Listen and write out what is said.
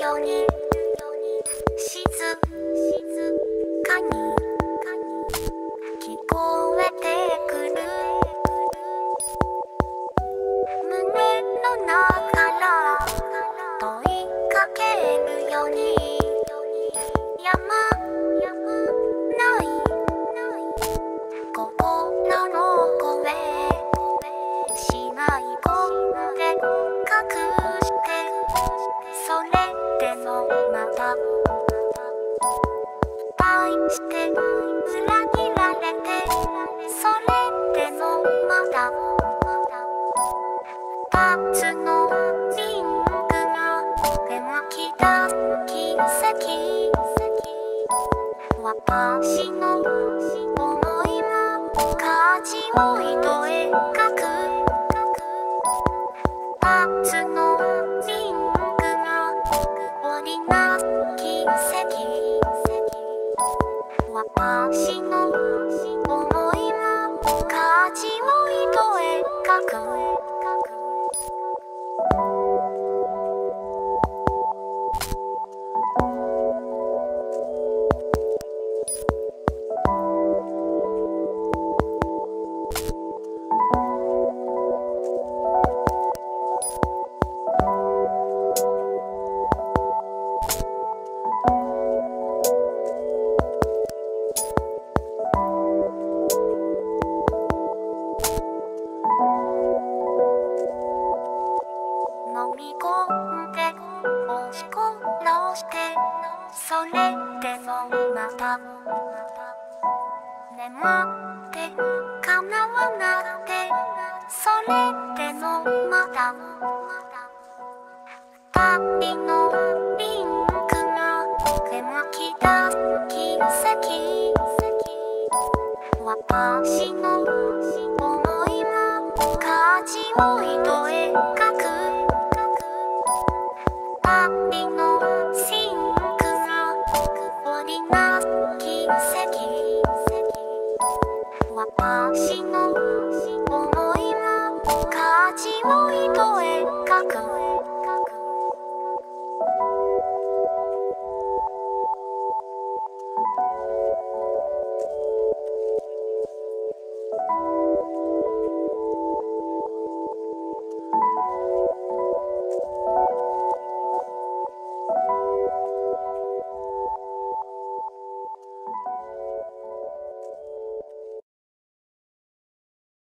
ように静かに聞こえてくる胸の中から問いかけるようにやまない心の声しない声で隠してそれでもまた愛して裏切られてそれでもまだ二つのリングが描き出す奇跡私の想いは舵を糸へ描く二つのリングが織りなす奇跡私の想いは舵を糸へ描く飲み込んで押し殺してそれでもまた眠って叶わなくてそれでもまた旅のリンクが描き出す奇跡私の想いは舵を糸へ描く旅のシンクが織りなす奇跡私の想いは舵を糸へ描く